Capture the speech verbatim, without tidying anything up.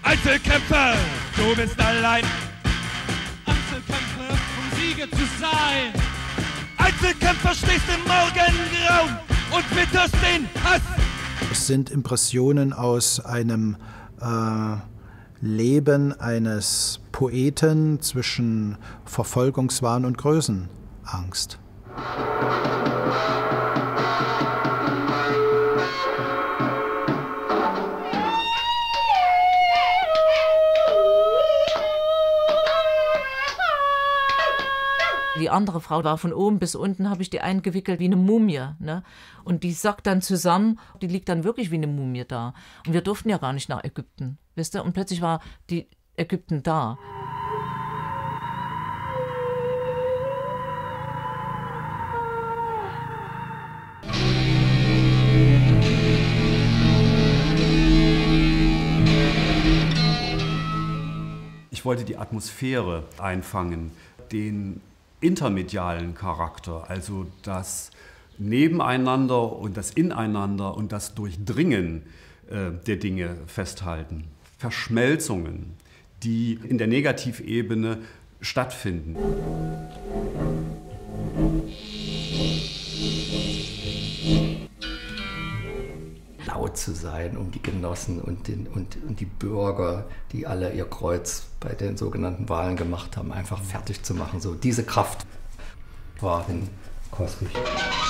Einzelkämpfer, du bist allein. Einzelkämpfer, um Sieger zu sein. Einzelkämpfer, stehst im Morgengrauen und witterst den Hass. Es sind Impressionen aus einem äh, Leben eines Poeten zwischen Verfolgungswahn und Größenangst. Die andere Frau war von oben bis unten, habe ich die eingewickelt wie eine Mumie. Ne? Und die sackt dann zusammen, die liegt dann wirklich wie eine Mumie da. Und wir durften ja gar nicht nach Ägypten, wisst ihr? Und plötzlich war die Ägypten da. Ich wollte die Atmosphäre einfangen, den intermedialen Charakter, also das Nebeneinander und das Ineinander und das Durchdringen äh, der Dinge festhalten. Verschmelzungen, die in der Negativebene stattfinden. Laut zu sein, um die Genossen und, den, und, und die Bürger, die alle ihr Kreuz bei den sogenannten Wahlen gemacht haben, einfach fertig zu machen. So, diese Kraft war in kosmisch.